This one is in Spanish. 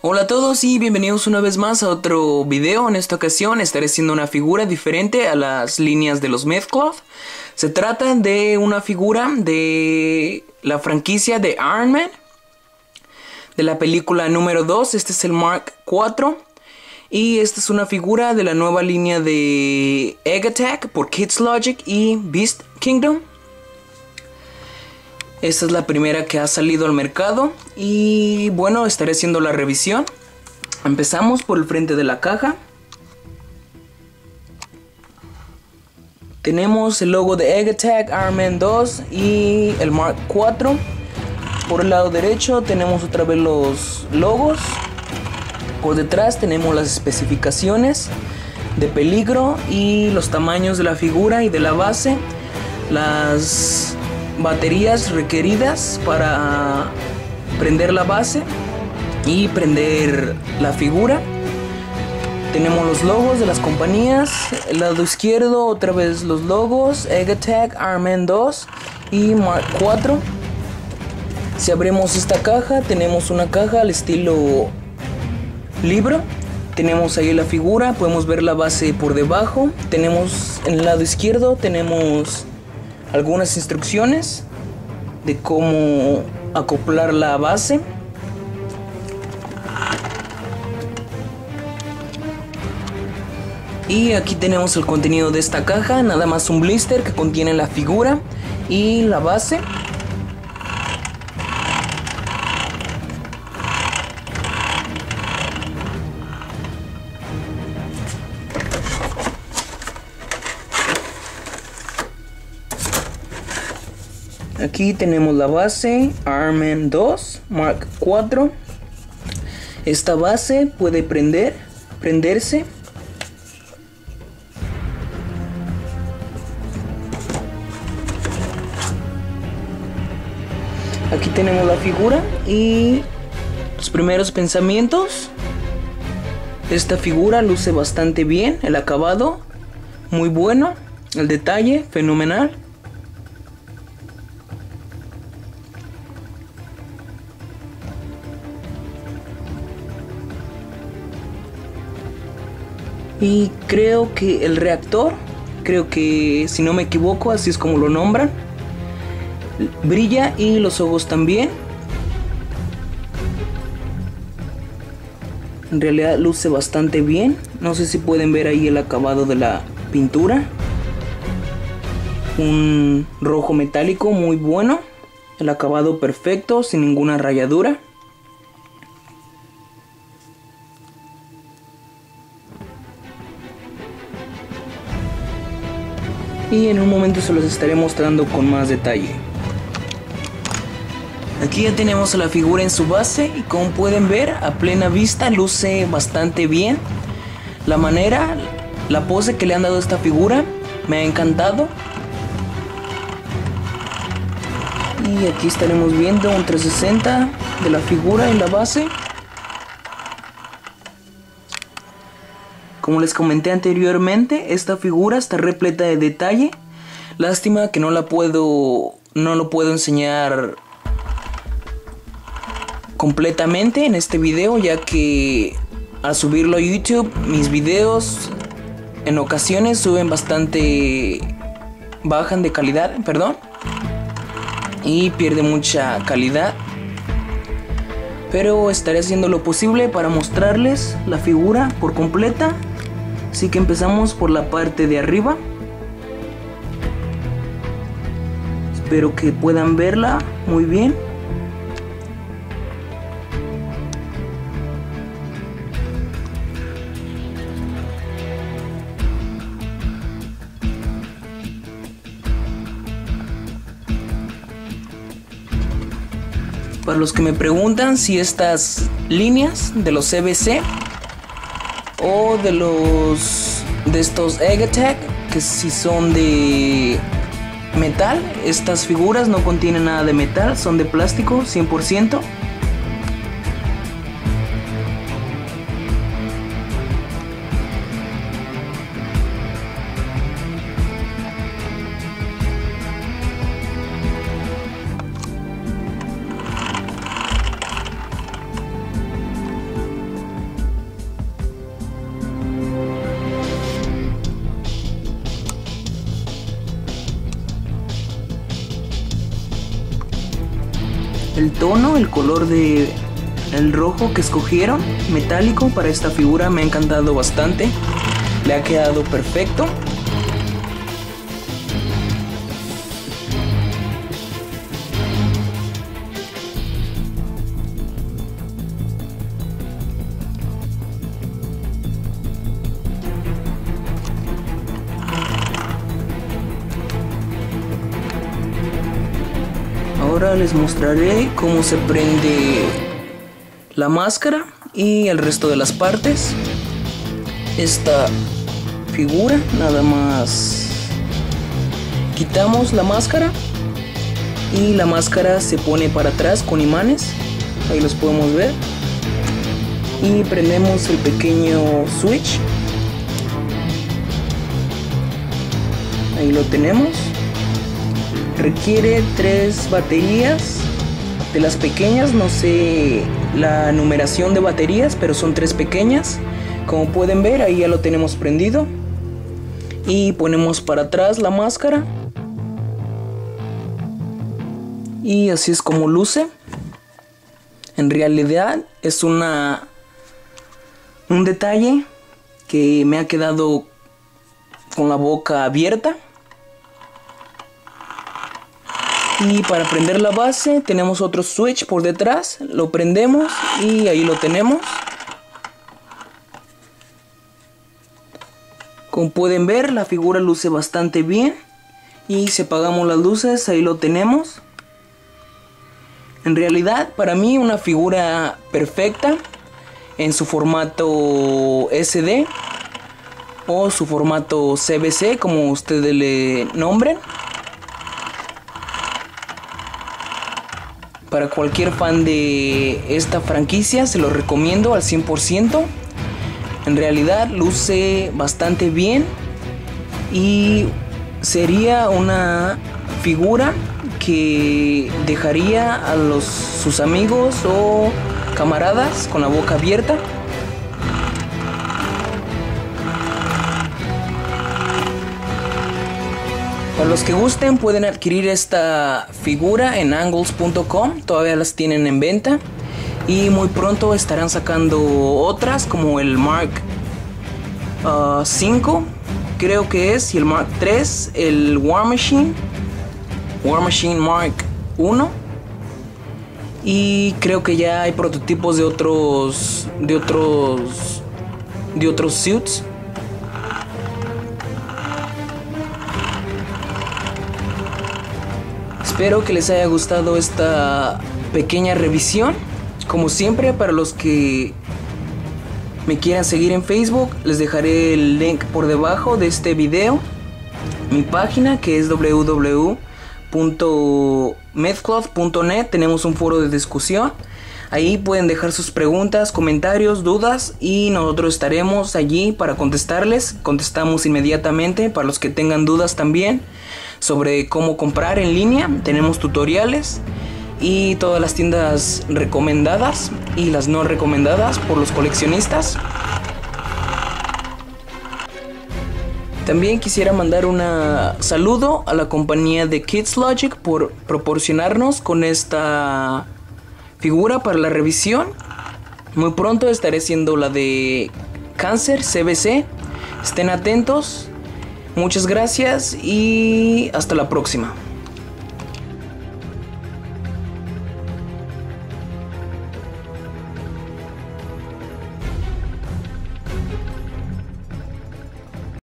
Hola a todos y bienvenidos una vez más a otro video. En esta ocasión estaré haciendo una figura diferente a las líneas de los Mythcloth. Se trata de una figura de la franquicia de Iron Man, de la película número 2. Este es el Mark IV. Y esta es una figura de la nueva línea de Egg Attack por Kids Logic y Beast Kingdom. Esta es la primera que ha salido al mercado y bueno, estaré haciendo la revisión. Empezamos por el frente de la caja. Tenemos el logo de Egg Attack, Iron Man 2 y el Mark IV. Por el lado derecho tenemos otra vez los logos. Por detrás tenemos las especificaciones de peligro y los tamaños de la figura y de la base. Las baterías requeridas para prender la base y prender la figura. Tenemos los logos de las compañías. El lado izquierdo otra vez los logos Egg Attack, Iron Man 2 y Mark IV. Si abrimos esta caja, tenemos una caja al estilo libro. Tenemos ahí la figura, podemos ver la base por debajo. Tenemos en el lado izquierdo tenemos algunas instrucciones de cómo acoplar la base. Y aquí tenemos el contenido de esta caja, nada más un blister que contiene la figura y la base. Aquí tenemos la base Iron Man 2 Mark IV. Esta base puede prenderse. Aquí tenemos la figura y los primeros pensamientos. Esta figura luce bastante bien, el acabado muy bueno, el detalle fenomenal. Y creo que el reactor, creo que si no me equivoco, así es como lo nombran, brilla y los ojos también. En realidad luce bastante bien. No sé si pueden ver ahí el acabado de la pintura. Un rojo metálico muy bueno. El acabado perfecto, sin ninguna rayadura. Y en un momento se los estaré mostrando con más detalle. Aquí ya tenemos a la figura en su base y como pueden ver a plena vista luce bastante bien. La manera, la pose que le han dado a esta figura me ha encantado. Y aquí estaremos viendo un 360 de la figura en la base. Como les comenté anteriormente, esta figura está repleta de detalle. Lástima que no lo puedo enseñar completamente en este video, ya que al subirlo a YouTube, mis videos en ocasiones bajan de calidad, y pierde mucha calidad. Pero estaré haciendo lo posible para mostrarles la figura por completa. Así que empezamos por la parte de arriba. Espero que puedan verla muy bien. Para los que me preguntan si estas líneas de los CBC o de estos Egg Attack, que si son de metal, estas figuras no contienen nada de metal, son de plástico 100%. El tono, el color de el rojo que escogieron, metálico, para esta figura me ha encantado bastante. Le ha quedado perfecto. Ahora les mostraré cómo se prende la máscara y el resto de las partes. Esta figura, nada más quitamos la máscara y la máscara se pone para atrás con imanes, ahí los podemos ver, y prendemos el pequeño switch, ahí lo tenemos. Requiere 3 baterías de las pequeñas, no sé la numeración de baterías, pero son 3 pequeñas. Como pueden ver, ahí ya lo tenemos prendido. Y ponemos para atrás la máscara. Y así es como luce. En realidad es un detalle que me ha quedado con la boca abierta. Y para prender la base tenemos otro switch por detrás, lo prendemos y ahí lo tenemos. Como pueden ver, la figura luce bastante bien. Y si apagamos las luces, ahí lo tenemos. En realidad, para mí una figura perfecta en su formato SD o su formato CBC, como ustedes le nombren. Para cualquier fan de esta franquicia se lo recomiendo al 100%. En realidad luce bastante bien y sería una figura que dejaría a sus amigos o camaradas con la boca abierta. Para los que gusten pueden adquirir esta figura en angles.com, todavía las tienen en venta y muy pronto estarán sacando otras como el Mark 5 creo que es, y el Mark 3, el War Machine Mark 1, y creo que ya hay prototipos de otros suits. Espero que les haya gustado esta pequeña revisión. Como siempre, para los que me quieran seguir en Facebook, les dejaré el link por debajo de este video. Mi página, que es www.medcloth.net. Tenemos un foro de discusión. Ahí pueden dejar sus preguntas, comentarios, dudas y nosotros estaremos allí para contestarles. Contestamos inmediatamente para los que tengan dudas también sobre cómo comprar en línea. Tenemos tutoriales y todas las tiendas recomendadas y las no recomendadas por los coleccionistas. También quisiera mandar un saludo a la compañía de Kids Logic por proporcionarnos con esta figura para la revisión. Muy pronto estaré haciendo la de Cáncer CBC. Estén atentos. Muchas gracias y hasta la próxima.